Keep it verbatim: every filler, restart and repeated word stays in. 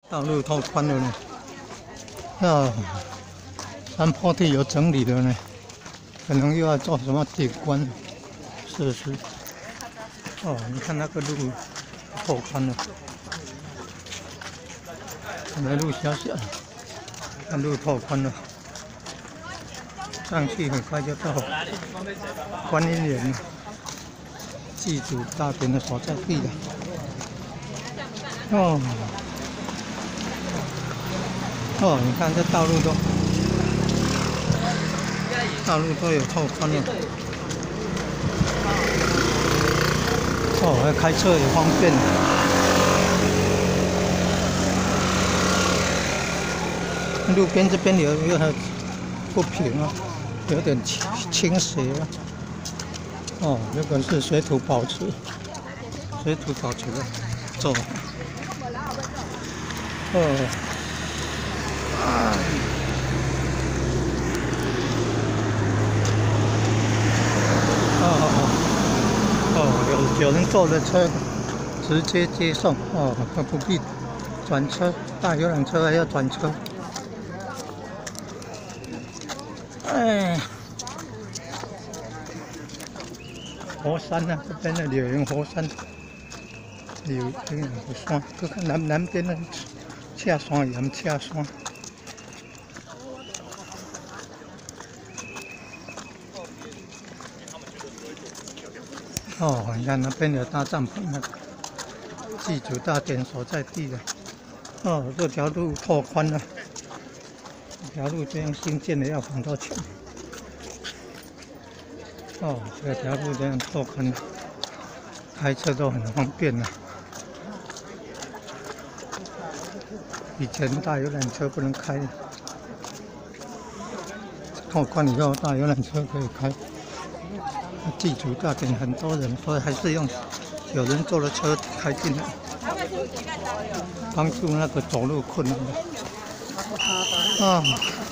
道路拓宽了呢，啊，山坡地有整理了呢，可能又要做什么景观设施。哦，你看那个路拓宽了，本来路小小的，看路拓宽了，上去很快就到观音园了，祭祖大典的所在地了。哦。 哦，你看这道路都，道路都有拓宽了。哦，开车也方便。路边这边有有点不平啊，有点倾倾斜啊。哦，这个是水土保持，水土保持的做。哦。 哦哦哦，有有人坐的车直接接送哦，他不必转车，大游览车还要转车。哎，火山啊，这边的柳营火山，柳营火山，去看南南边的赤山岩赤山。 哦，你看那边有搭帐篷，那个祭祖大典所在地的。哦，这条路拓宽了，这条路这样新建的要很多钱。哦，这条路这样拓宽了，开车都很方便了。以前大游览车不能开，拓宽以后大游览车可以开。 祭祖大典很多人，所以还是用有人坐的车开进来，帮助那个走路困难的啊。